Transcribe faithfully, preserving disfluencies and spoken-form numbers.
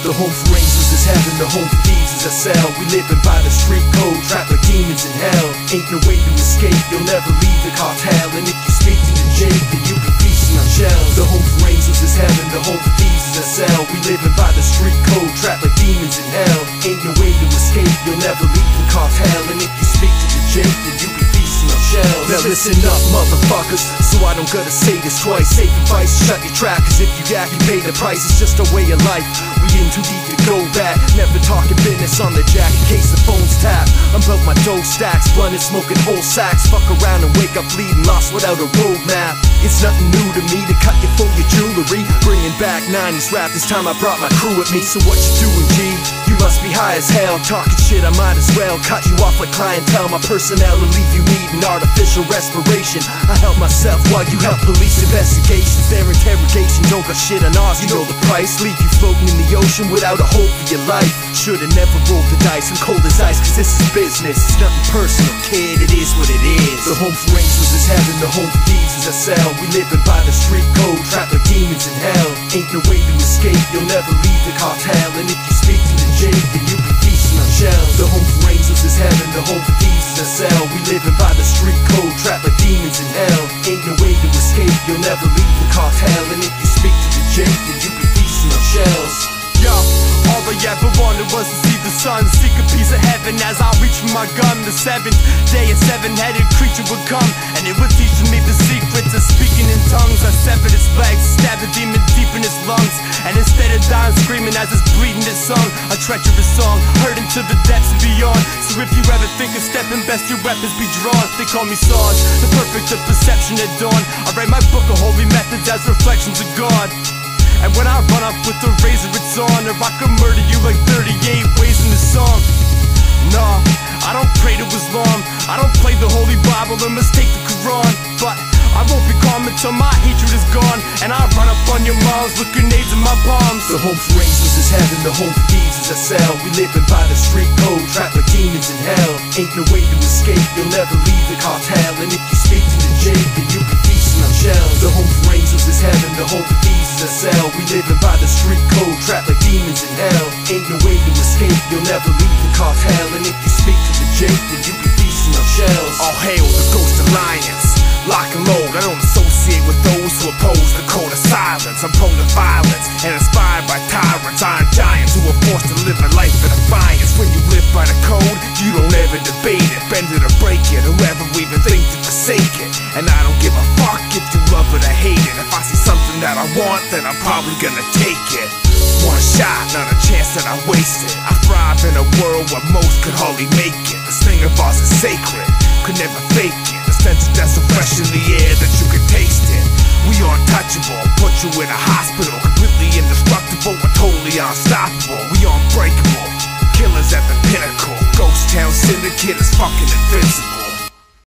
The home for angels is heaven, the home for thieves is a cell. We living by the street code, trapped like demons in hell. Ain't no way to escape, you'll never leave the cartel. And if you speak to the Jake, then you'll be feasting on shells. The home for angels is heaven, the home for thieves is a cell. We living by the street code, trapped like demons in hell. Ain't no way to escape, you'll never leave the cartel. And if you speak to the Jake, then you'll be feasting on shells. Now listen up, motherfuckers, so I don't gotta say this twice. Safe advice, shut your trap, cause if you yak, you pay the price. It's just a way of life, we in too deep to go back. Never talking business on the jack in case the phone's tapped. I'm about my dough stacks, blunted smoking whole sacks. Fuck around and wake up bleeding, lost without a roadmap. It's nothing new to me to cut you for your jewelry. Bringing back nineties rap, this time I brought my crew with me. So what you doing, G? You must be high as hell. Talking shit, I might as well cut you off like clientele. My personnel will leave you needing artificial respiration. I help myself while you help police investigations. Their interrogation don't got shit on ours, you know the price. Leave you floating in the ocean without a hope for your life. Should've never rolled the dice, I'm cold as ice, cause this is business. It's nothing personal, kid, it is what it is. The home for angels is heaven, the home for thieves is a cell. We living by the street code, trapped like demons in hell. Ain't no way to escape, you'll never leave the cartel. And if you speak to the Jake, then you'll be feasting on shells. The home for angels is heaven, the home for thieves is a cell. We living by the street code, trapped like demons in hell. Ain't no way to escape, you'll never leave the cartel. And if you speak to the Jake, then you'll be feasting on shells. Yo, all I ever wanted was to see the sun, seek a piece of heaven as I reach for my gun. The seventh day a seven-headed creature would come, and it would teach me the secrets of speaking in tongues. I severed its legs, stabbed the demon deep in his lungs, and instead of dying screaming as it's bleeding, it sung a treacherous song, heard into the depths and beyond. So if you ever think of stepping, best your weapons be drawn. They call me Sarge, the perfect of perception at dawn. I write my book of holy methods as reflections of God. And when I run up with the razor, it's on, or I could murder you like thirty-eight ways in the song. Nah, I don't pray to Islam, I don't play the Holy Bible or mistake the Quran. But I won't be calm until my hatred is gone, and I run up on your moms with grenades in my palms. The home for angels is heaven, the home for thieves is a cell. We living by the street code, trapped like demons in hell. Ain't no way to escape, you'll never leave the cartel. And if you speak to the Jake, then you'll be feasting on shells. The home for angels is heaven, the home for thieves is a cell. We living by the street code, trapped like demons in hell. Ain't no way to escape, you'll never leave the cartel. And if you speak to the Jake, then you'll be feasting on shells. All hail the Ghost Alliance, lock and load. I don't associate with those who oppose the code of silence. I'm prone to violence and inspired by tyrants, iron giants who are forced to live a life of defiance. When you live by the code, you don't ever debate it, bend it or break it, or ever even think to forsake it. And I don't give a fuck if you love it or hate it. If I see something that I want, then I'm probably gonna take it. One shot, not a chance that I waste it. I thrive in a world where most could hardly make it. This thing of ours is sacred, could never fake it. The stench that's so fresh in the air that you can taste it. We are untouchable, put you in a hospital, completely indestructible and totally unstoppable. We are unbreakable, killers at the pinnacle. Ghost Town Syndicate is fucking invincible.